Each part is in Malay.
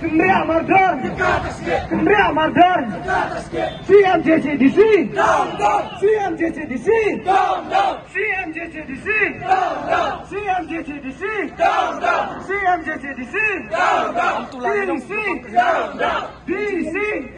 Kemria Mardhan, Kemria Mardhan, CMJCDC, CMJCDC, CMJCDC, CMJCDC, CMJCDC, DC,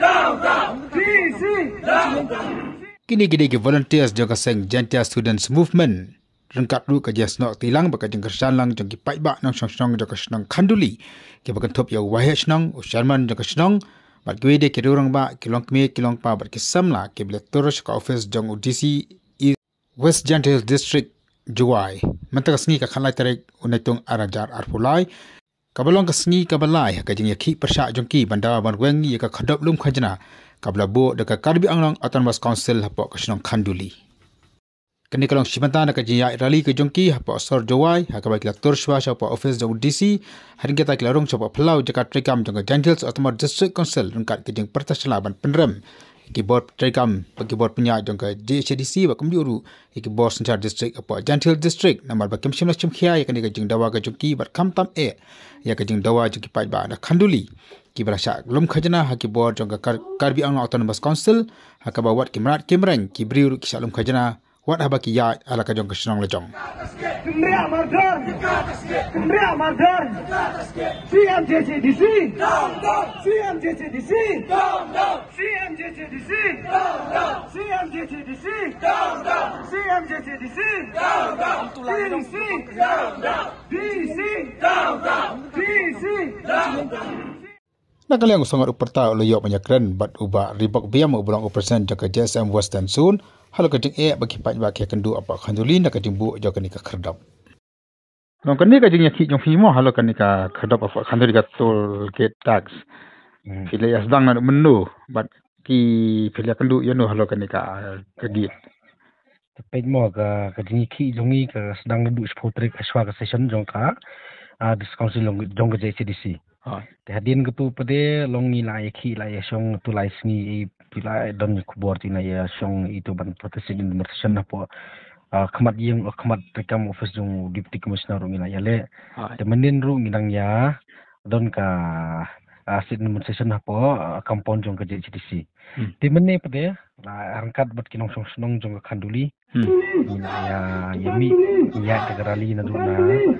Kini ke volunteers jaga seng Jantia Students Movement. Rengkat ru kerja senok tilang baka jeng kersan lang jeng kipai bak nang song jaga senang kanduli. Ke bakan top ya wahai senang Sharman jaga senang. Bat gue de ke orang ba kilong kme kilong pa bat ke samla ke bila terus ka office jeng UDC West Jantia District Juwai. Mentaka sengi ka khalai tarik unaitung arajar arpulai. Kabalong ka sengi kabalai ka jeng yaki persyak jeng ki bandar banweng ya ka khadap lum khajna. Kabla bo dekat Karbi Anglong Autonomous Council hapok ke senang kanduli. Kini kalau simanta nak kaji rally ke jongki apa sor jawai hakabai kila turshwa siapa office jauh DC hari kita kila rong siapa pelau jakat trekam jangka Gentiles Autonomous District Council rengkat ke jeng pertasalaban penrem keyboard trekam keyboard punya jangka JHDC bakum diuru keyboard sencar district apa Gentiles District nama bakim simlas cumkia ya kini ke jeng dawa ke jongki bat kam tam ya ke jeng dawa jongki pai ba ada kanduli kibrasha lum khajana keyboard jangka Karbi Anglong Autonomous Council hakabawat kimrat kimreng kibriuru kisalum khajana Wat habaki ya ala kajong kesenong lejong. Kemria Mardhan, Kemria Mardhan, CMJCDC, CMJCDC, CMJCDC, CMJCDC, CMJCDC, DC, Nak kalian sangat uperta oleh yok banyak keren bat ubah ribak biam ubulang operasi jaga JSM Western Zone. Halo kajing bagi pak bagi kendu apa kanduli nak kajing bu jaga ni ka kerdap. Nong kani kajing yaki jong fimo halo kani ka kerdap apa kanduli ka tol gate tax. File ya sedang nak menu bat ki file kendu ya no halo kani ka gate. Tapi mo ka kajing yaki jongi ka sedang duduk sepotrik aswa ka session jong ka discount jong ka JCDC. Hadian ketu pade long ni la yaki la ya song tu la sngi pila don kubor tina ya song itu ban proteksi din mersen apa khamat yang khamat rekam office jong deputy commissioner ru ngila yale temenin ru nginang ya don ka asid session apa compound jong ka JCDC temene pade la angkat bat kinong song senong jong ka kanduli ngila ya yemi ya tegarali na duna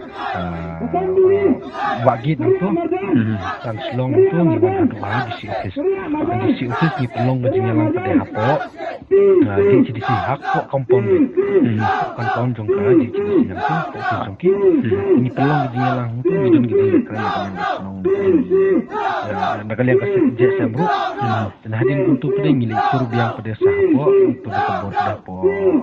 wagit itu dan selong itu ni wan hadu di office ni pelong bajing yang pada hapo di hak kok compound jong ka di yang tu jong ki ni pelong bajing yang tu bidon gitu keren selong nak kalian kasih je sambru dan hadin untuk pada ngili suruh biang pada sahapo untuk kebor dapo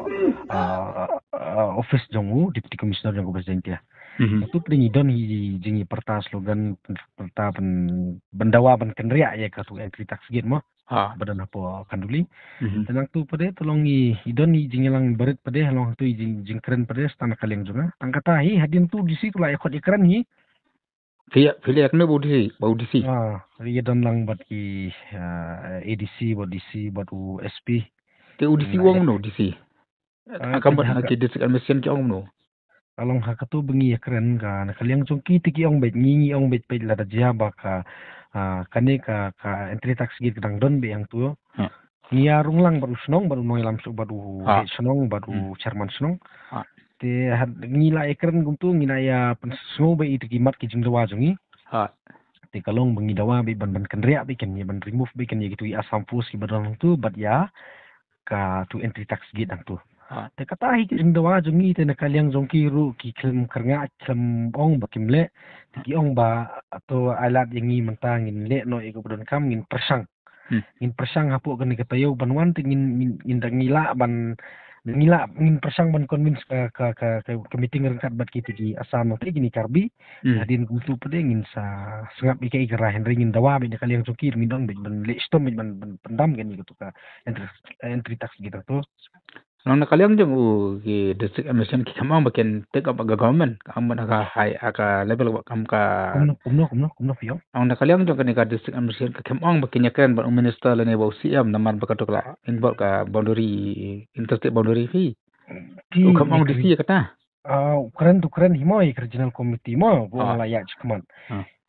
office jongu deputy commissioner jong presiden dia. Itu pengidon jingi perta slogan perta bendawa ban kenria ya ka tu entry tax gate mo badan apa kanduli tenang tu pada tolongi idon jingi lang berit pada halong tu jing keren pada stana kaleng juga tangkata hi hadin tu di situ lah ikut ikran hi Fili akne budi idon lang bat ki ADC bat USP te UDC wong no DC akan berhati district admission jong no Along hakatu bengi keren ka nakaliang chungki tiki ong bet ngingi ong bet pe la dajia baka kane ka entry tax git kadang don be yang tu ngia runglang baru senong baru noi lam su baru senong baru chairman senong te ngila ekren gumtu ngina ya pensu be itu kimat ki jingdawa jungi te kalong bengi dawa be ban kenria be ken ban remove be ken gitu ya sampus ki badang tu bat ya ka tu entry tax git ang tu te kata hi jing dawa jungi te nakaliang jongki ru ki klem karnga klem ong bakimle ki ong ba atau alat yang ngi mentang ngin le no ego bodon kam ngin persang hapu kan katayo banwan te ngin ngila ban ngin persang ban convince ka meeting rengkat bat kita di asam te gini karbi hadin kutu pede ngin sa sengap ikai gerah henry ngin dawa be nakaliang jongki ngin dong ban le stom ban pendam kan gitu ka entry tax gitu tu Nang nakaliang jeng ki district admission ki kamang baken take up government kam ka high aka level kam ka kumno fiyo ang nakaliang jeng ka district admission ka kamang baken yakan ba minister lene ba CM naman bakatok la involve ka boundary interstate boundary fee kamang DC kata keren himoy regional committee mo bo layak cuman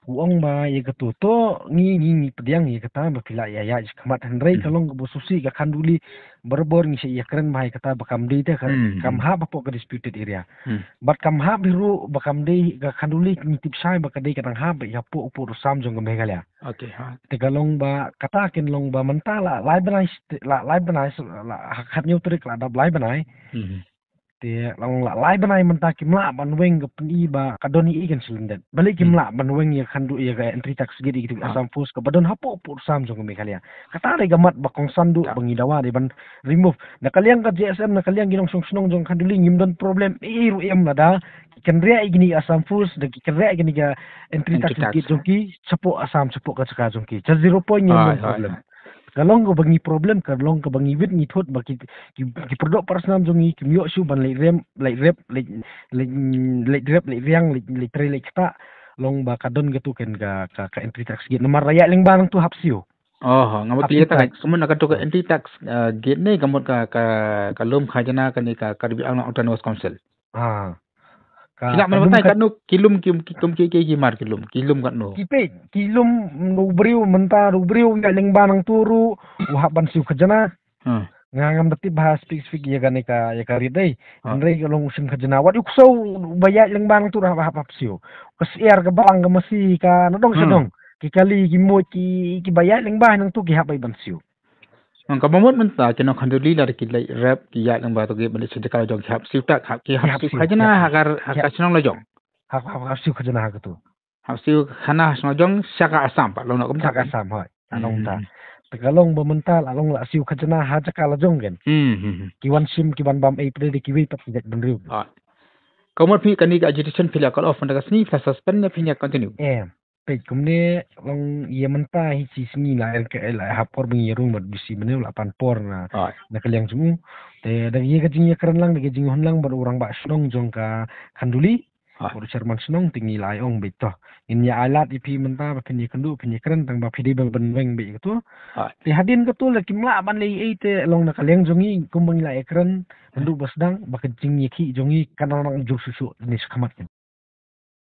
Uang ba ye ketu to ni pediang ye kata bapila ya kamat hendrai kalong ke bosusi ka kanduli berbor ni ya keren mai kata bakam di te kam ha bapo ke disputed area. Bat kam ha biru bakam di ka kanduli ni tip sai bakadai kadang ha ba ya po upo sam jong ke megalia. Okay. Te kalong ba kata ken long ba mentala lai banai hak nyutrik la da lai banai. Te long lai banai menta kimla banweng ke peni ba kadoni ikan silindat balik kimla banweng ya khandu ya ga entry tax gidi gitu asam fus ke badon hapo pur sam jong me kalia kata re gamat bakong sandu bangi dawa de ban remove na kaliang ka GSM na kaliang ginong song jong khanduli ngimdon problem iru em lada kenrea igini asam fus de kenrea igini ga entry tax gidi jongki sapo asam sapo ka chaka jongki 0 point ngimdon problem kalong ko bangi problem kalong ko bangi wit ni thot baki ki produk personal jongi ki myo su ban lai rep riang lai tre lai kita long ba kadon gitu ken ka entry tax gate nomor raya leng bang tu hapsio ngamot kita kan sumun akan to entry tax gate ni ngamot ka lom khajana kan ka karbi ang autonomous council Kila mana betai kat nu kilum mar kilum kat nu. Kilum rubriu menta rubriu ya leng banang turu wahaban siu khajana. Ngangam dati bahas spesifik ya kan ya karidai. Andre kalong usin khajana wat ukso bayat leng banang turu hap siu. Kasiar ke balang ke masi ka nadong sadong. Kikali kimot ki bayat leng banang tu ki hapai ban siu. Kamamot menta kena khanduli la ki rap ki ya leng ba to ge bani sedekal jong hap siu tak hap ki hap siu khajana hakar hakasnong la jong. Hap siu khajana ha tu. Hap siu khana snong jong saka asam pak long nak saka asam hoi. Along ta. Tegalong bemental along la siu khajana ha jakala jong gen. Kiwan sim kiwan bam ai pede ki wi pat jak benriu. Kamot pi kani ka agitation pila call off ndaga sni plus suspend ne pinya continue. Page kumne long ye menta hi si singi la la hapor bing yerung mat bisi mene la pan por na kaliang sumu te da ye ka jing ye keren lang de jing hon lang bar urang ba snong jong ka khanduli ur sherman snong tingi lai ong beto in ya alat ipi menta ba pinye kandu pinye keren tang ba pidi bang ben weng be gitu te hadin ka tu la kimla ban le ei te long na kaliang jongi kumbang la ekren ndu basdang ba ka jing ye ki jongi kanang jur susu ni skamat ken